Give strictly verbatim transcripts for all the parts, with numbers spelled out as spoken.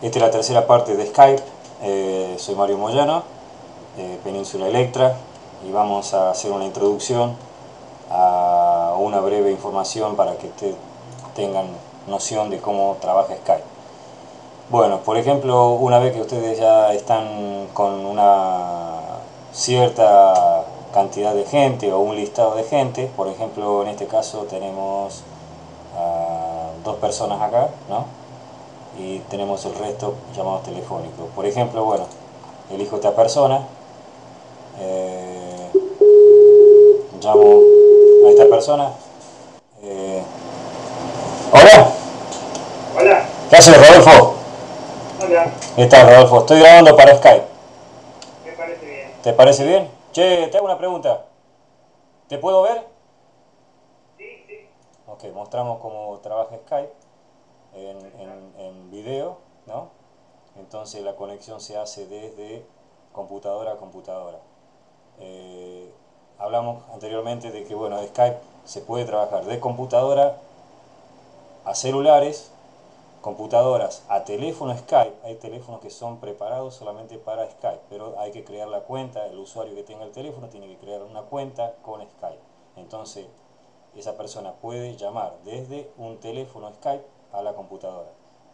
Esta es la tercera parte de Skype. Eh, soy Mario Moyano, de Península Electra, y vamos a hacer una introducción a una breve información para que te tengan noción de cómo trabaja Skype. Bueno, por ejemplo, una vez que ustedes ya están con una cierta cantidad de gente o un listado de gente, por ejemplo, en este caso tenemos uh, dos personas acá, ¿no? Y tenemos el resto llamados telefónicos. Por ejemplo, bueno, elijo esta persona, eh, llamo a esta persona. Eh, Hola. Hola. ¿Qué haces, Rodolfo? Hola. ¿Qué tal, Rodolfo? Estoy grabando para Skype. Me parece bien. ¿Te parece bien? Che, te hago una pregunta. ¿Te puedo ver? Sí, sí. Ok, mostramos cómo trabaja Skype en, en, en video, ¿no? Entonces la conexión se hace desde computadora a computadora. Eh, hablamos anteriormente de que, bueno, Skype se puede trabajar de computadora a celulares, computadoras a teléfono Skype. Hay teléfonos que son preparados solamente para Skype, pero hay que crear la cuenta. El usuario que tenga el teléfono tiene que crear una cuenta con Skype. Entonces esa persona puede llamar desde un teléfono Skype a la computadora.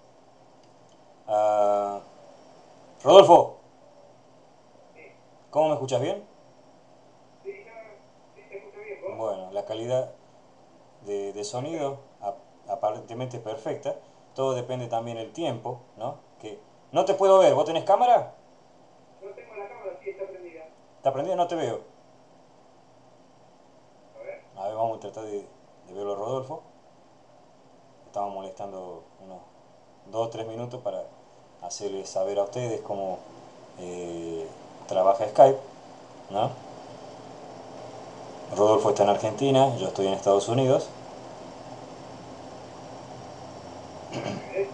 Uh, Rodolfo, Sí, ¿cómo me escuchas bien? sí, no, sí, te escucho bien, ¿vos? Bueno, la calidad de, de sonido aparentemente es perfecta. Todo depende también del tiempo, ¿no? Que no te puedo ver. ¿Vos tenés cámara? No tengo la cámara, sí está prendida. ¿Está prendida? No te veo. A ver. A ver, vamos a tratar de, de verlo, Rodolfo. Estamos molestando unos dos o tres minutos para hacerles saber a ustedes cómo eh, trabaja Skype, ¿no? Rodolfo está en Argentina, yo estoy en Estados Unidos. ¿Me ves?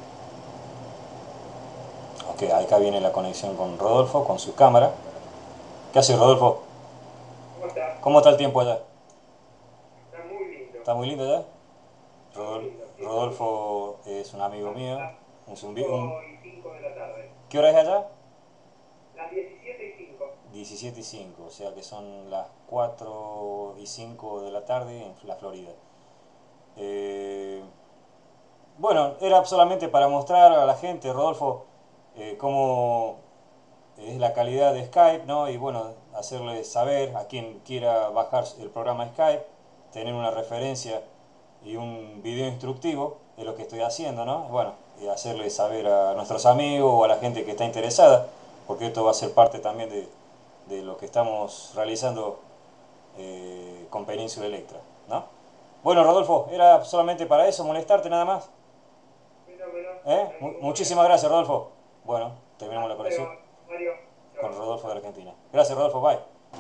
Ok, acá viene la conexión con Rodolfo, con su cámara. ¿Qué hace, Rodolfo? ¿Cómo está? ¿Cómo está el tiempo allá? Está muy lindo. ¿Está muy lindo allá? Está muy lindo, sí, está muy lindo. Rodolfo es un amigo Son mío. las Un, un, cinco y cinco de la tarde. ¿Qué hora es allá? Las diecisiete y cinco. diecisiete y cinco, o sea que son las cuatro y cinco de la tarde en la Florida. Eh, bueno, era solamente para mostrar a la gente, Rodolfo, eh, cómo es la calidad de Skype, ¿no? Y bueno, hacerles saber a quien quiera bajar el programa Skype, tener una referencia y un video instructivo de lo que estoy haciendo, ¿no? Bueno, y hacerles saber a nuestros amigos o a la gente que está interesada, porque esto va a ser parte también de, de lo que estamos realizando eh, con Península Electra, ¿no? Bueno, Rodolfo, era solamente para eso, molestarte nada más. Fenómeno, ¿Eh? no hay Mu ningún muchísimas problema. gracias, Rodolfo. Bueno, terminamos la Hasta conexión luego, Mario. con Chao. Rodolfo de Argentina. Gracias, Rodolfo, bye.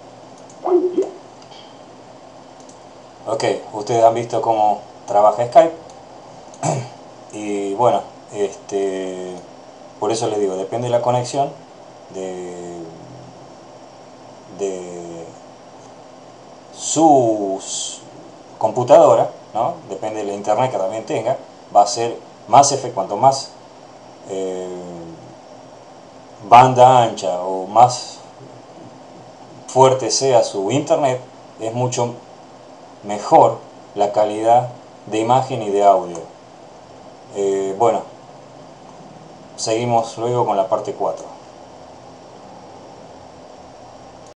Ok, ustedes han visto cómo trabaja Skype. Y bueno, este, por eso les digo, depende de la conexión de, de su computadora, ¿no? Depende de la internet que también tenga, va a ser más efectivo, cuanto más eh, banda ancha o más fuerte sea su internet, es mucho mejor la calidad de imagen y de audio. Eh, bueno, seguimos luego con la parte cuatro.